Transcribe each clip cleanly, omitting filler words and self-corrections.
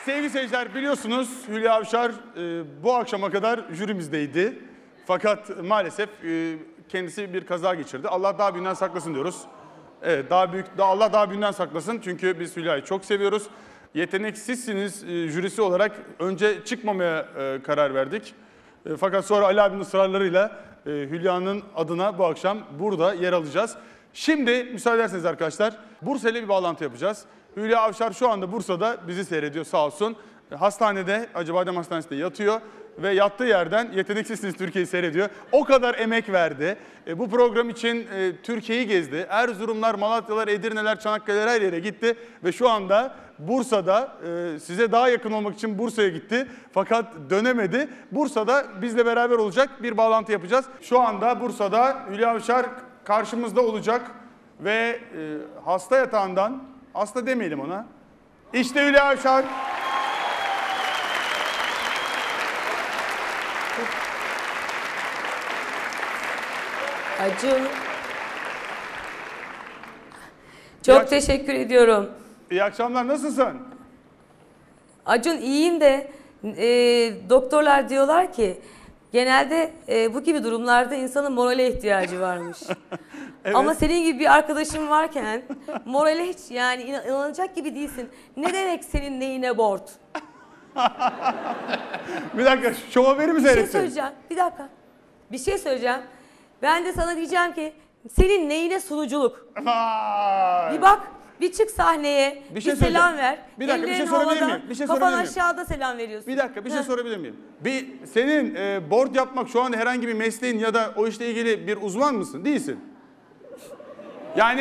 Sevgili seyirciler, biliyorsunuz Hülya Avşar bu akşama kadar jürimizdeydi. Fakat maalesef kendisi bir kaza geçirdi. Allah daha büyüğünden saklasın diyoruz. Evet, Allah daha büyüğünden saklasın. Çünkü biz Hülya'yı çok seviyoruz. Yeteneksizsiniz jürisi olarak önce çıkmamaya karar verdik. Fakat sonra Ali abinin ısrarlarıyla Hülya'nın adına bu akşam burada yer alacağız. Şimdi müsaade ederseniz arkadaşlar, Bursa ile bir bağlantı yapacağız. Hülya Avşar şu anda Bursa'da bizi seyrediyor sağ olsun. Hastanede, Acıbadem Hastanesi'nde yatıyor ve yattığı yerden Yeteneksizsiniz Türkiye'yi seyrediyor. O kadar emek verdi. Bu program için Türkiye'yi gezdi. Erzurumlar, Malatyalar, Edirneler, Çanakkale'ler her yere gitti. Ve şu anda Bursa'da size daha yakın olmak için Bursa'ya gitti. Fakat dönemedi. Bursa'da bizle beraber olacak, bir bağlantı yapacağız. Şu anda Bursa'da Hülya Avşar karşımızda olacak. Ve hasta yatağından, hasta demeyelim ona. İşte Hülya Avşar. Acun. Çok teşekkür ediyorum. İyi akşamlar, nasılsın? Acun iyiyim de doktorlar diyorlar ki genelde bu gibi durumlarda insanın morale ihtiyacı varmış. Evet. Ama senin gibi bir arkadaşım varken morale hiç yani inanacak gibi değilsin. Ne demek senin neyine board? Bir dakika, şova verir mi seyretsin? Bir şey söyleyeceğim. Bir dakika. Bir şey söyleyeceğim. Ben de sana diyeceğim ki senin neyine sunuculuk? Vay. Bir bak, bir çık sahneye, bir selam ver. Bir dakika, bir şey sorabilir miyim? Bir şey kafan aşağıda selam veriyorsun. Bir dakika, bir şey sorabilir miyim? Senin board yapmak şu an herhangi bir mesleğin ya da o işle ilgili bir uzman mısın? Değilsin. Yani...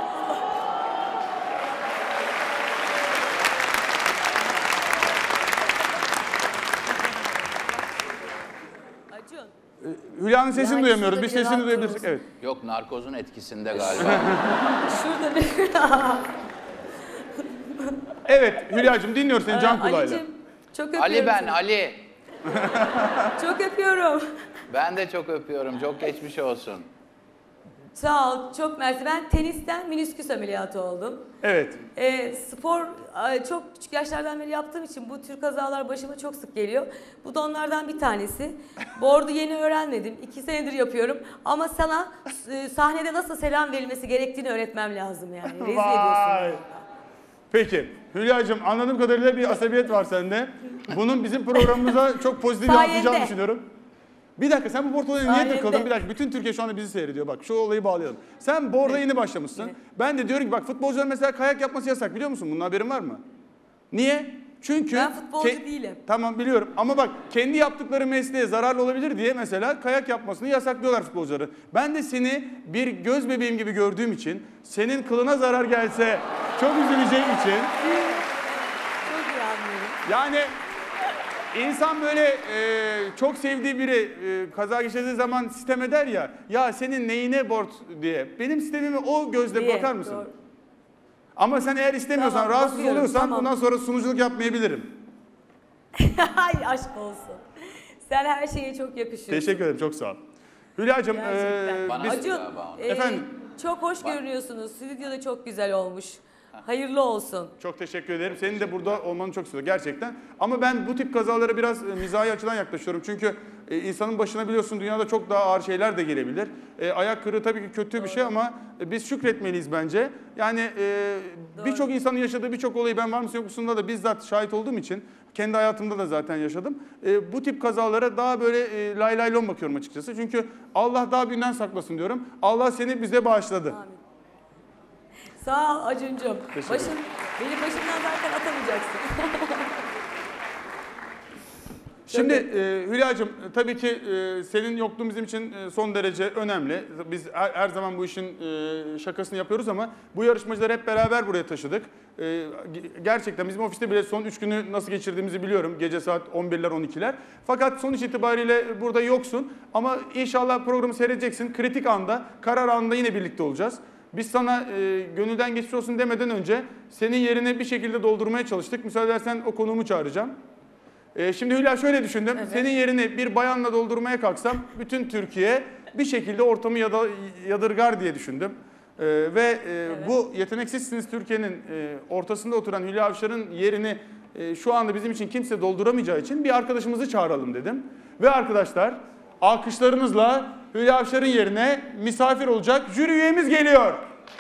Hülya'nın sesini yani duyamıyoruz. Bir sesini duyabilirsek. Evet. Yok, narkozun etkisinde galiba. Şurada bir... Evet Hülya'cığım, dinliyoruz seni can kulağıyla. Ali'cim, çok öpüyorum Ali ben, seni. Ali. Çok öpüyorum. Ben de çok öpüyorum. Çok geçmiş olsun. Sağ ol, çok mersi. Ben tenisten menisküs ameliyatı oldum. Evet. Spor çok küçük yaşlardan beri yaptığım için bu tür kazalar başıma çok sık geliyor. Bu da onlardan bir tanesi. Board'u yeni öğrenmedim. 2 senedir yapıyorum. Ama sana sahnede nasıl selam verilmesi gerektiğini öğretmem lazım yani. Rezil ediyorsun. Peki. Hülya'cığım, anladığım kadarıyla bir asabiyet var sende. Bunun bizim programımıza çok pozitif yansıyacağını düşünüyorum. Bir dakika, sen bu board olayına niye takıldın? Bir dakika, bütün Türkiye şu anda bizi seyrediyor. Bak, şu olayı bağlayalım. Sen board'a yeni başlamışsın. Evet. Ben de diyorum ki bak, futbolcular mesela kayak yapması yasak, biliyor musun? Bunun haberin var mı? Niye? Çünkü... Ben futbolcu değilim. Tamam, biliyorum ama bak, kendi yaptıkları mesleğe zararlı olabilir diye mesela kayak yapmasını yasaklıyorlar futbolcuları. Ben de seni bir göz bebeğim gibi gördüğüm için, senin kılına zarar gelse çok üzüleceğim için... Çok iyi anlıyorum. Yani... İnsan böyle çok sevdiği biri kaza geçirdiği zaman sitem eder ya, ya senin neyine board diye. Benim sistemime o gözle bakar mısın? Doğru. Ama sen eğer istemiyorsan, tamam, rahatsız oluyorsan tamam, bundan sonra sunuculuk yapmayabilirim. Ay aşk olsun. Sen her şeye çok yakışıyorsun. Teşekkür ederim, çok sağ ol. Hülya'cığım, Acun, efendim? Çok hoş görünüyorsunuz. Stüdyo da çok güzel olmuş. Hayırlı olsun. Çok teşekkür ederim. Senin de burada olmanı çok istiyorum gerçekten. Ama ben bu tip kazalara biraz mizahi açıdan yaklaşıyorum. Çünkü insanın başına biliyorsun dünyada çok daha ağır şeyler de gelebilir. Ayak kırığı tabii ki kötü bir şey ama biz şükretmeliyiz bence. Yani birçok insanın yaşadığı birçok olayı ben var mısın yok musun'da da bizzat şahit olduğum için kendi hayatımda da zaten yaşadım. Bu tip kazalara daha böyle lay lay lon bakıyorum açıkçası. Çünkü Allah daha büyüğünden saklasın diyorum. Allah seni bize bağışladı. Amin. Sağ ol Acuncuğum. Benim başımdan zaten atamayacaksın. Şimdi Hülya'cığım, tabii ki senin yokluğun bizim için son derece önemli. Biz her zaman bu işin şakasını yapıyoruz ama bu yarışmacıları hep beraber buraya taşıdık. Gerçekten bizim ofiste bile son 3 günü nasıl geçirdiğimizi biliyorum. Gece saat 11'ler 12'ler. Fakat sonuç itibariyle burada yoksun. Ama inşallah programı seyredeceksin. Kritik anda, karar anında yine birlikte olacağız. Biz sana gönülden geçmiş olsun demeden önce senin yerine bir şekilde doldurmaya çalıştık. Müsaade edersen o konuğumu çağıracağım. Şimdi Hülya şöyle düşündüm. Evet. Senin yerini bir bayanla doldurmaya kalksam bütün Türkiye bir şekilde ortamı yadırgar diye düşündüm. Evet. Bu Yeteneksizsiniz Türkiye'nin ortasında oturan Hülya Avşar'ın yerini şu anda bizim için kimse dolduramayacağı için bir arkadaşımızı çağıralım dedim. Ve arkadaşlar alkışlarınızla Hülya Avşar'ın yerine misafir olacak jüri üyemiz geliyor.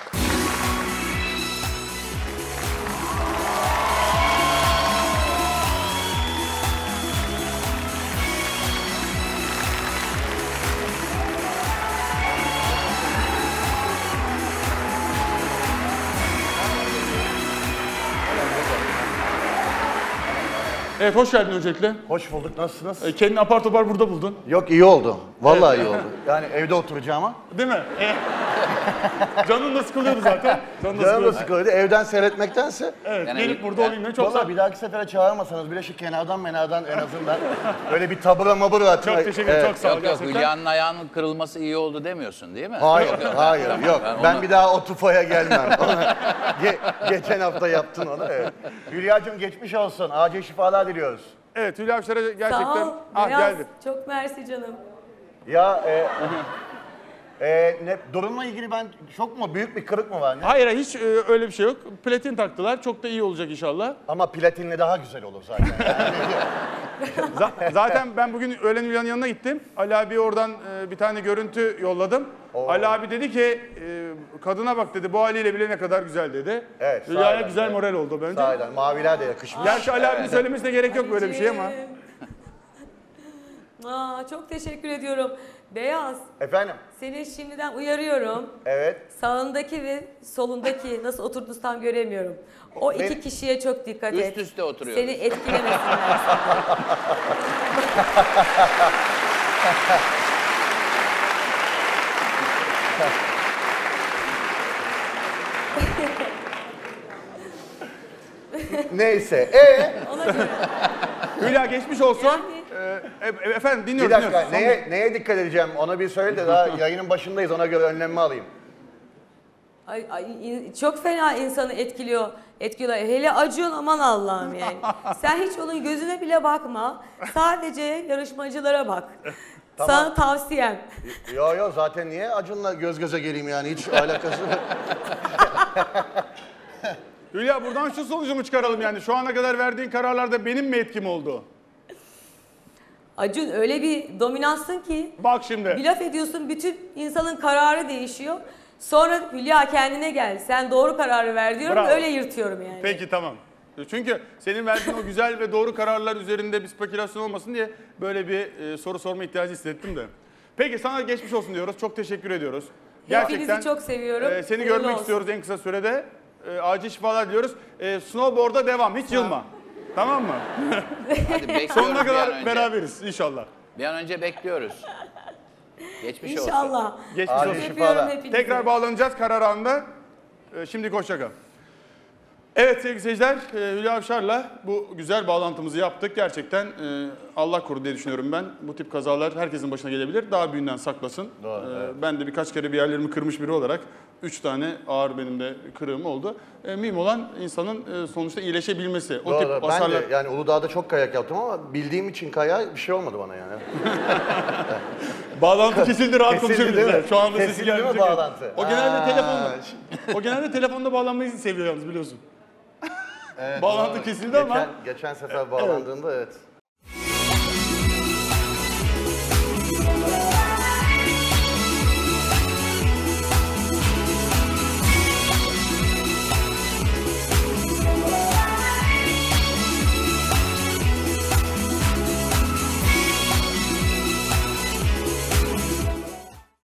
Evet, hoş geldin öncelikle. Hoş bulduk. Nasılsınız? Kendini apar topar burada buldun. Yok, iyi oldu. Vallahi iyi oldu. Yani evde oturacağıma. Değil mi? Canın da sıkılıyordu zaten. Canın da Canım da sıkılıyordu. sıkılıyordu. Evden seyretmektense. Evet, Yani gelip burada olayım ben çok Vallahi bir dahaki sefere çağırmasanız bile şu kenardan en azından böyle bir tabura mabura atın. Çok teşekkür ederim, çok sağ ol Yok yok, gerçekten. Hülya'nın ayağının kırılması iyi oldu demiyorsun değil mi? Hayır, hayır, yok. Ben onu- bir daha o tufaya gelmem. Geçen hafta yaptın onu. Evet. Hülya'cığım geçmiş olsun. Acil şifalar diliyoruz. Evet, Hülya Avşar'a gerçekten... Sağ ol. Ah, Beyaz. geldi. Çok mersi canım. Ya durumla ilgili çok mu büyük bir kırık mı var? Ne? Hayır, hiç öyle bir şey yok. Platin taktılar. Çok da iyi olacak inşallah. Ama platinle daha güzel olur zaten. Zaten ben bugün öğlen Hülya'nın yanına gittim. Ali abi oradan bir tane görüntü yolladım. Oo. Ali abi dedi ki kadına bak dedi, bu haliyle bile ne kadar güzel dedi. Evet, Hülya'ya sahiden, güzel evet. moral oldu bence. Sahiden maviler de yakışmış. Gerçi Ali abinin söylemesine gerek yok böyle bir şey ama. Çok teşekkür ediyorum. Beyaz, Efendim? seni şimdiden uyarıyorum. Evet. Sağındaki ve solundaki nasıl oturduğunuzu tam göremiyorum. O iki Benim- kişiye çok dikkat et. Üst üste oturuyoruz. Seni etkilemesinler. Neyse. Ona göre. Hülya geçmiş olsun. Efendim Bir dinliyoruz. dakika. dinliyoruz. Neye dikkat edeceğim? Ona bir söyle de daha yayının başındayız. Ona göre önlemimi alayım. Çok fena insanı etkiliyorlar. Hele Acun, aman Allah'ım yani. Sen hiç onun gözüne bile bakma. Sadece yarışmacılara bak. Tamam. Sana tavsiyem. Yo zaten niye Acun'la göz göze geleyim yani hiç alakası yok. Hülya, buradan şu sonucumu çıkaralım yani. Şu ana kadar verdiğin kararlarda benim mi etkim oldu? Acun öyle bir dominansın ki Bak şimdi. bir laf ediyorsun, bütün insanın kararı değişiyor. Sonra Hülya kendine gel. Sen doğru kararı ver diyorum. Bravo. Öyle yırtıyorum yani. Peki tamam. Çünkü senin verdiğin o güzel ve doğru kararlar üzerinde bir spekülasyon olmasın diye böyle bir soru sorma ihtiyacı hissettim de. Peki sana geçmiş olsun diyoruz. Çok teşekkür ediyoruz. Hepinizi çok seviyorum. Seni Hayırlı görmek olsun. istiyoruz en kısa sürede. Acil şifalar diliyoruz. Snowboard'a devam. Hiç yılma. Tamam mı? Hadi bekliyoruz Sonuna bir an kadar önce. beraberiz inşallah. Bir an önce bekliyoruz. Geçmiş olsun. İnşallah. Geçmiş Acil olsun. Öpüyorum şifalar. hepinizi. Tekrar bağlanacağız karar anında. Şimdi hoşça kal. Evet sevgili seyirciler, Hülya Avşar'la bu güzel bağlantımızı yaptık. Gerçekten Allah korudu diye düşünüyorum ben. Bu tip kazalar herkesin başına gelebilir. Daha büyüğünden saklasın. Doğru, evet. Ben de birkaç kere bir yerlerimi kırmış biri olarak 3 tane ağır benim de kırığım oldu. Mühim olan insanın sonuçta iyileşebilmesi. O tip Doğru, ben hasarlar... de yani Uludağ'da çok kayak yaptım ama bildiğim için kayağa bir şey olmadı bana yani. Bağlantı kesildi, rahat Kesildi konuşabiliriz. değil mi? Evet, şu anda sesi Kesildi değil mi gelmeyecek. bağlantı? O genelde Aa. telefonda. O genelde telefonda bağlanmayı seviyor yalnız biliyorsun. Evet, Bağlantı doğru. kesildi ama... Geçen sefer bağlandığında evet.